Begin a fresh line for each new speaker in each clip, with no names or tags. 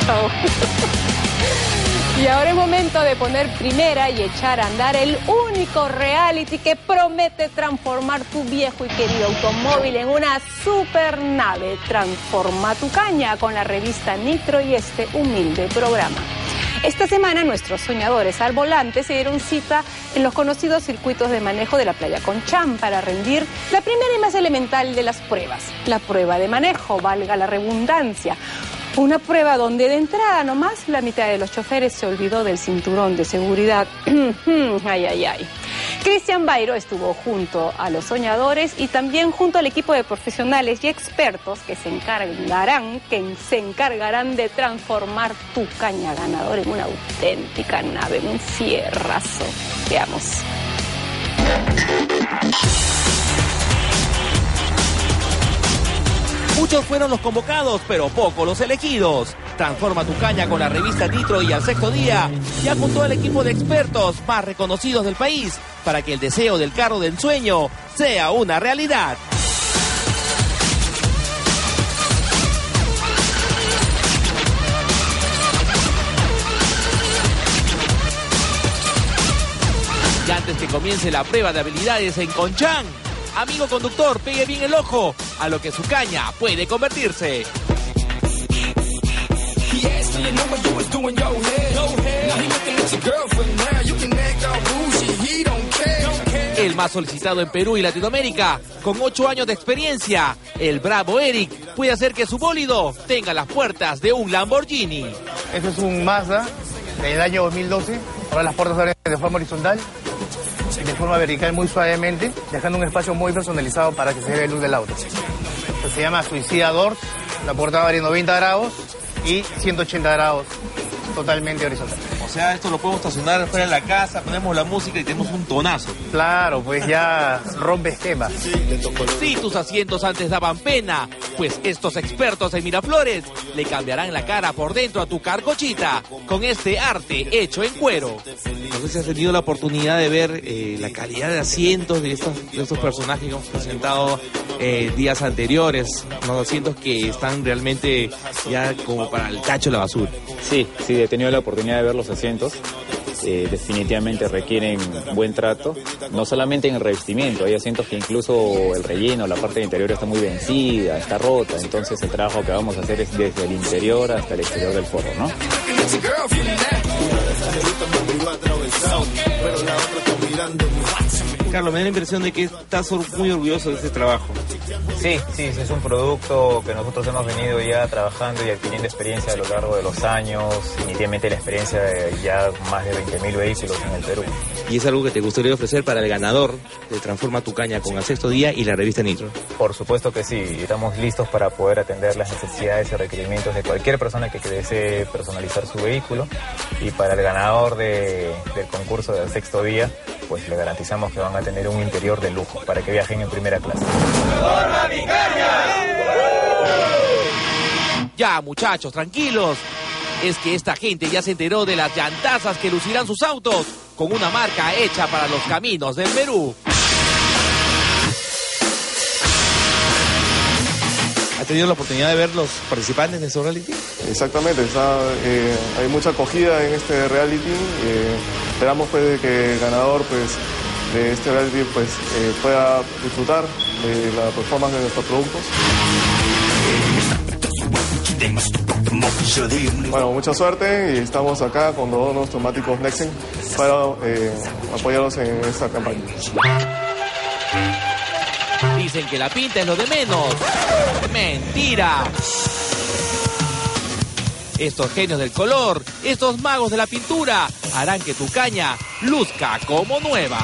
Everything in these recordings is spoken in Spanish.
Chao. Y ahora es momento de poner primera y echar a andar el único reality que promete transformar tu viejo y querido automóvil en una supernave. Transforma tu caña con la revista Nitro y este humilde programa. Esta semana nuestros soñadores al volante se dieron cita en los conocidos circuitos de manejo de la playa Conchán para rendir la primera y más elemental de las pruebas, la prueba de manejo, valga la redundancia. Una prueba donde de entrada nomás la mitad de los choferes se olvidó del cinturón de seguridad. Ay, ay, ay. Cristian Bairo estuvo junto a los soñadores y también junto al equipo de profesionales y expertos que se encargarán de transformar tu caña ganador en una auténtica nave, un fierrazo. Veamos.
Muchos fueron los convocados, pero pocos los elegidos. Transforma tu caña con la revista Nitro y al sexto día ya juntó al equipo de expertos más reconocidos del país para que el deseo del carro del sueño sea una realidad. Y antes que comience la prueba de habilidades en Conchán, amigo conductor, pegue bien el ojo a lo que su caña puede convertirse. El más solicitado en Perú y Latinoamérica, con 8 años de experiencia, el bravo Eric puede hacer que su bólido tenga las puertas de un Lamborghini.
Este es un Mazda del año 2012. Ahora las puertas abren de forma horizontal, de forma vertical muy suavemente, dejando un espacio muy personalizado para que se vea la luz del auto. Esto se llama Suicida Doors, la puerta abre 90 grados y 180 grados totalmente horizontal.
O sea, esto lo podemos estacionar fuera de la casa, ponemos la música y tenemos un tonazo.
Claro, pues ya rompe esquemas.
Si tus asientos antes daban pena, pues estos expertos en Miraflores le cambiarán la cara por dentro a tu carcochita con este arte hecho en cuero. No sé si has tenido la oportunidad de ver la calidad de asientos de estos personajes que hemos presentado días anteriores, unos asientos que están realmente ya como para el tacho de la basura.
Sí, he tenido la oportunidad de ver los asientos. Definitivamente requieren buen trato, no solamente en el revestimiento, hay asientos que incluso el relleno, la parte del interior está muy vencida, está rota, entonces el trabajo que vamos a hacer es desde el interior hasta el exterior del forro, ¿no?
Carlos, me da la impresión de que estás muy orgulloso de este trabajo.
Sí, es un producto que nosotros hemos venido ya trabajando y adquiriendo experiencia a lo largo de los años, definitivamente la experiencia de ya más de 20.000 vehículos en el Perú.
¿Y es algo que te gustaría ofrecer para el ganador de Transforma tu caña con el sexto día y la revista Nitro?
Por supuesto que sí, estamos listos para poder atender las necesidades y requerimientos de cualquier persona que desee personalizar su vehículo, y para el ganador del concurso del sexto día, pues le garantizamos que van a tener un interior de lujo para que viajen en primera clase.
¡Transforma mi caña! Ya, muchachos, tranquilos. Es que esta gente ya se enteró de las llantazas que lucirán sus autos con una marca hecha para los caminos del Perú. ¿Has tenido la oportunidad de ver los participantes de este reality?
Exactamente, hay mucha acogida en este reality. Esperamos pues de que el ganador pues de este reality pues pueda disfrutar de la performance de nuestros productos. Bueno, mucha suerte y estamos acá con todos los neumáticos Nexen para apoyarlos en esta campaña.
Dicen que la pinta es lo de menos. ¡Mentira! Estos genios del color, estos magos de la pintura, harán que tu caña luzca como nueva.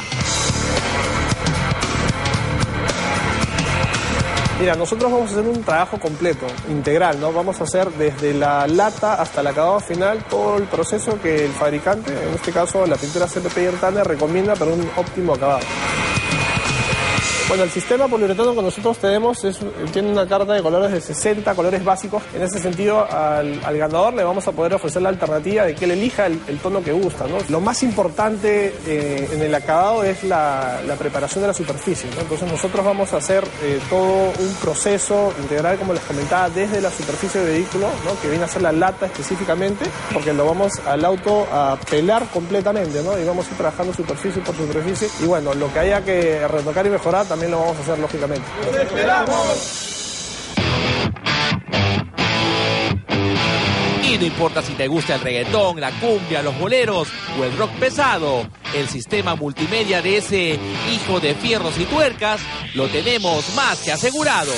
Mira, nosotros vamos a hacer un trabajo completo, integral, ¿no? Vamos a hacer desde la lata hasta el acabado final todo el proceso que el fabricante, en este caso la pintura CPP y Ertaner, recomienda para un óptimo acabado. Bueno, el sistema poliuretano que nosotros tenemos tiene una carta de colores de 60 colores básicos. En ese sentido, al ganador le vamos a poder ofrecer la alternativa de que él elija el tono que gusta, ¿no? Lo más importante en el acabado es la preparación de la superficie, ¿no? Entonces nosotros vamos a hacer todo un proceso integral, como les comentaba, desde la superficie del vehículo, ¿no? Que viene a ser la lata específicamente, porque lo vamos al auto a pelar completamente, ¿no? Y vamos a ir trabajando superficie por superficie. Y bueno, lo que haya que retocar y mejorar también lo vamos a hacer, lógicamente. ¡Los esperamos!
Y no importa si te gusta el reggaetón, la cumbia, los boleros o el rock pesado, el sistema multimedia de ese hijo de fierros y tuercas lo tenemos más que asegurado.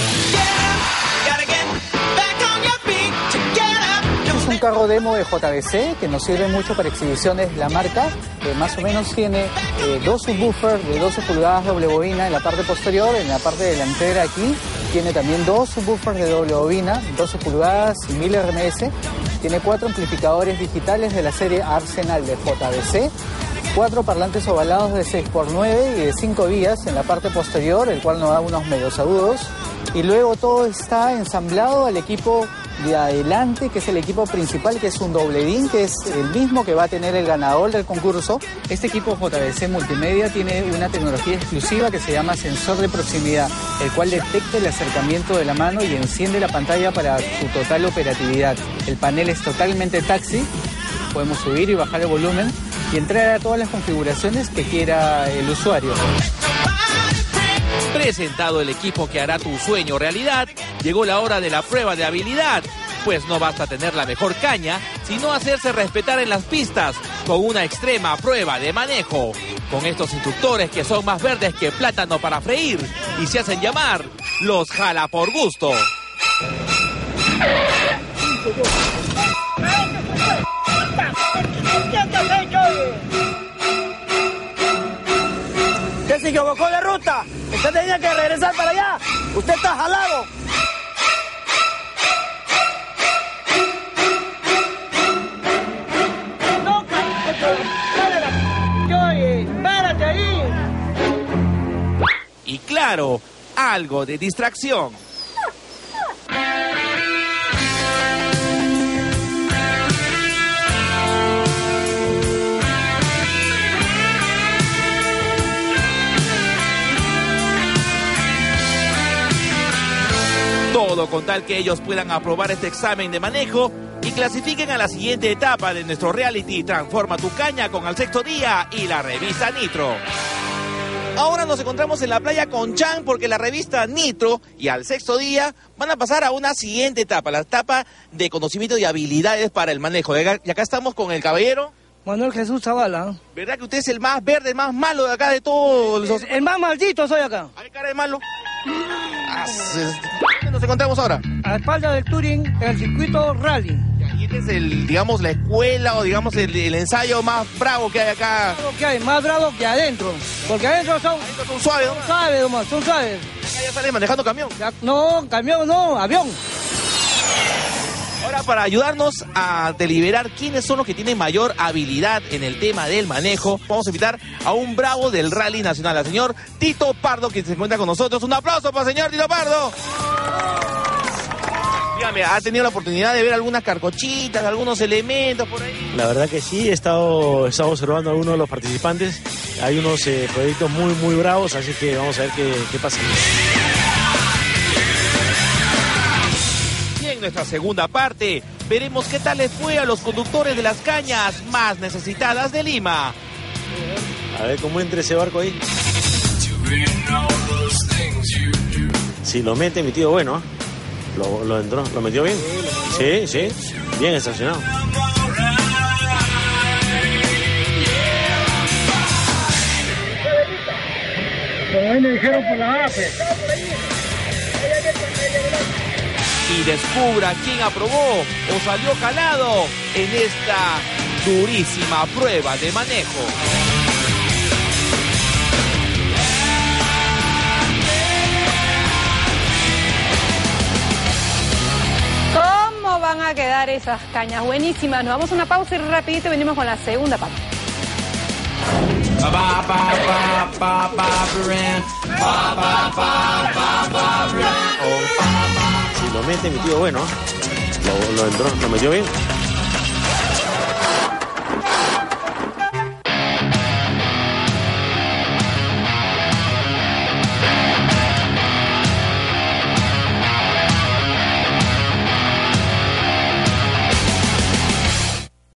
Es un carro demo de JBC que nos sirve mucho para exhibiciones de la marca. Más o menos tiene dos subwoofers de 12 pulgadas doble bobina en la parte posterior. En la parte delantera aquí tiene también dos subwoofers de doble bobina, 12 pulgadas y 1000 RMS. Tiene 4 amplificadores digitales de la serie Arsenal de JBC. 4 parlantes ovalados de 6x9 y de 5 vías en la parte posterior, el cual nos da unos medios agudos. Y luego todo está ensamblado al equipo de adelante, que es el equipo principal, que es un doble DIN, que es el mismo que va a tener el ganador del concurso. Este equipo JBC Multimedia tiene una tecnología exclusiva que se llama sensor de proximidad, el cual detecta el acercamiento de la mano y enciende la pantalla para su total operatividad. El panel es totalmente taxi, podemos subir y bajar el volumen y entrar a todas las configuraciones que quiera el usuario.
Presentado el equipo que hará tu sueño realidad, llegó la hora de la prueba de habilidad. Pues no basta tener la mejor caña, sino hacerse respetar en las pistas con una extrema prueba de manejo. Con estos instructores que son más verdes que plátano para freír y se hacen llamar los jala por gusto.
¿Usted se equivocó de ruta? Usted tenía que regresar para allá. Usted está jalado. No, párate ahí.
Y claro, algo de distracción. Todo con tal que ellos puedan aprobar este examen de manejo y clasifiquen a la siguiente etapa de nuestro reality Transforma tu caña con Al Sexto Día y la revista Nitro. Ahora nos encontramos en la playa con Chan porque la revista Nitro y Al Sexto Día van a pasar a una siguiente etapa, la etapa de conocimiento y habilidades para el manejo. Y acá estamos con el caballero
Manuel Jesús Zavala.
¿Verdad que usted es el más verde, el más malo de acá de todos los...
El más maldito soy acá.
¿A qué cara de malo? ¿Dónde nos encontramos ahora?
A la espalda del Touring, en el circuito rally.
Y este es el, digamos, la escuela o digamos el ensayo más bravo que hay acá.
Más bravo que adentro. Porque adentro son
suaves, ¿no?
Son suaves, nomás, son suaves.
Acá ya salen manejando camión.
No, camión no, avión.
Ahora, para ayudarnos a deliberar quiénes son los que tienen mayor habilidad en el tema del manejo, vamos a invitar a un bravo del Rally Nacional, al señor Tito Pardo, que se encuentra con nosotros. Un aplauso para el señor Tito Pardo. Dígame, ¿ha tenido la oportunidad de ver algunas carcochitas, algunos elementos por ahí?
La verdad que sí, he estado observando a algunos de los participantes. Hay unos proyectos muy bravos, así que vamos a ver qué pasa.
En nuestra segunda parte, veremos qué tal les fue a los conductores de las cañas más necesitadas de Lima.
A ver cómo entra ese barco ahí. Si lo mete, mi tío, bueno, lo entró, lo metió bien. Sí, bien estacionado.
Pero ahí me dijeron por la APE.
Y descubra quién aprobó o salió calado en esta durísima prueba de manejo.
¿Cómo van a quedar esas cañas? Buenísimas. Nos vamos a una pausa y rapidito venimos con la segunda parte.
Si lo mete, mi tío bueno. Lo entró, lo metió bien.